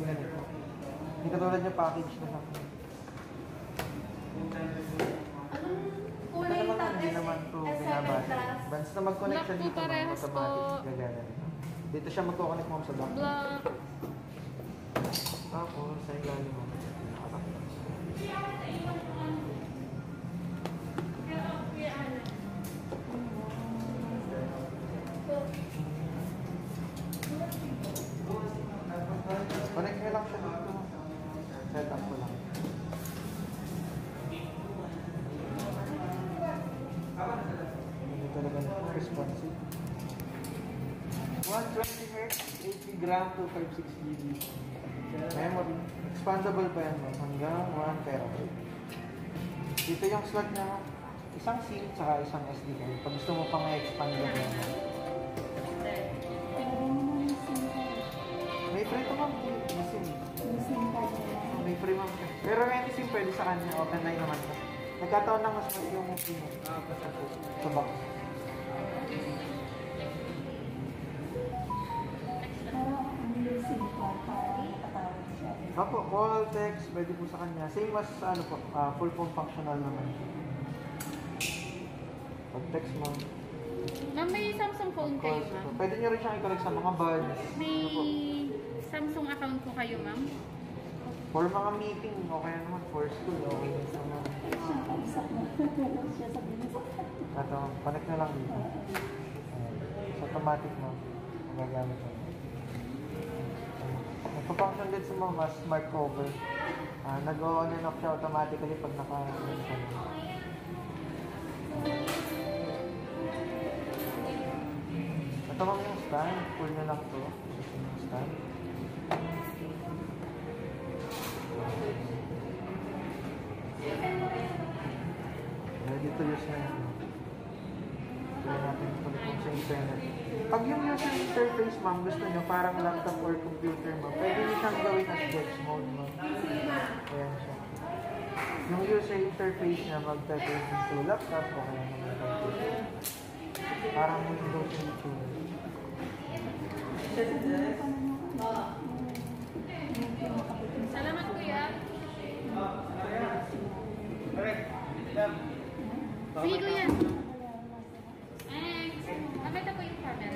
yung ganito. Hindi katulad yung package na sa akin. Ito naman hindi naman ito binabasa. Basta mag-connect siya dito, automatic gagana nito. Dito siya magkoconnect mo sa back. Black. Tapos, sa ilalim mo. Connect nyo lang siya dito. Set up ko lang. Hindi talaga responsive. 120 Hz, 80 gram, 256 GB. Memory. Expandable pa yan, hanggang 1 terabyte. Dito yung slot niya, isang SIM saka isang SD card. Pag gusto mo pang i-expand yung may free to ma'am. May SIM. May free ma'am. Pero any SIM pwede sa kanya. Open line naman to. Nagkataon lang mas mali yung SIM mo. Sa box. Opo, call, text, pwede po sa kanya. Same as ano po, full phone functional naman. Pag text mo. Ma'am, may Samsung phone kayo, ma'am? Pwede nyo rin siyang i-connect sa mga buds. May Samsung account po kayo, ma'am? For mga meeting, okay naman. For school, okay naman. Ito, connect na lang dito. It's automatic mo. Ang gagamit mo. Nagpa-function din sa mga smart cover. Nag-on and off siya automatically pag naka-function. Ito lang yung stand. Pull na lang ito. Ito yung stand. Ready to use na yun. Kaya natin connect sa internet. Pag yung user interface, ma'am, gusto nyo parang laptop or computer, ma'am, pwede nyo siyang gawin as Dex mode, ma'am. Ayan siya. Yung user interface niya mag-turn into laptop o kaya naman computer. Parang Windows yung itsura. Salamat, kuya. Sige, kuya. Nakita ko yung camera.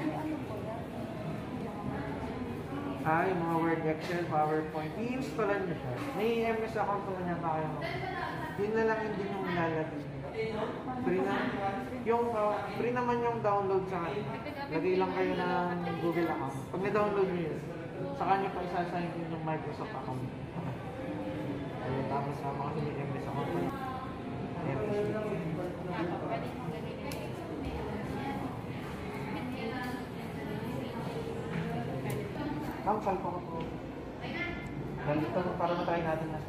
Yung mga Word, Excel, PowerPoint, i-installan nyo siya. May MS account naman niya kaya mo. Yun na lang hindi nyo ilalagay. Free na. Free naman yung download sa kanya. Lagay lang kayo ng Google account. Pag na-download nyo yun, sa kanya pa isasign yun yung Microsoft account. Ayun, tapos sama kasi may MS account pa yun. Ma'am, salpo ko po. Nandito para matry natin na.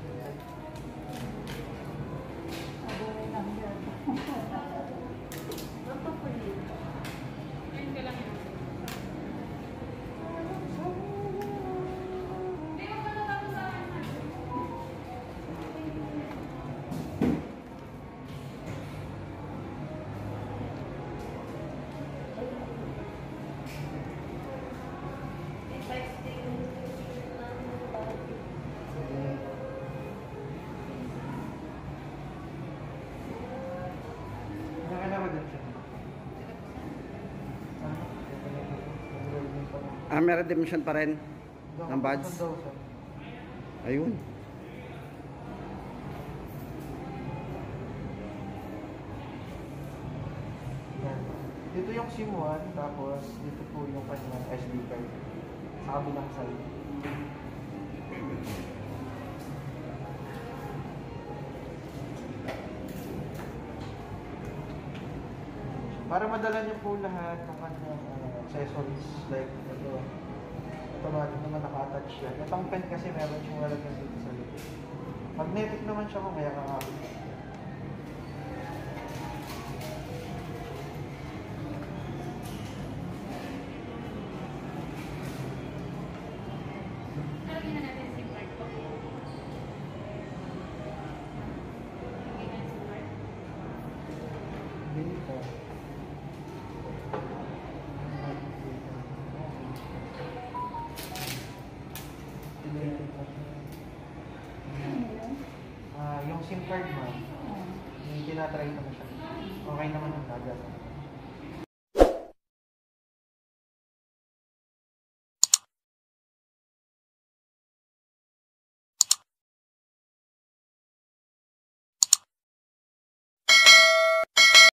Ayun ka lang yun. May redemption pa rin ng buds. Ayun. Dito yung SIM 1, tapos dito po yung kanyang SD card sa kabilang side. Para madala niyo po lahat ng kanyang accessories like ito. Automatic naman naka-attach siya. Itong pen kasi meron siyang lalagyan dito sa likod. Magnetic naman siya kung kaya kakabit. Lagyan na natin SIM card po. Lagyan na SIM card. Dito. Dito. SIM card ma'am, tinatry ko na siya. Okay naman ang dagat.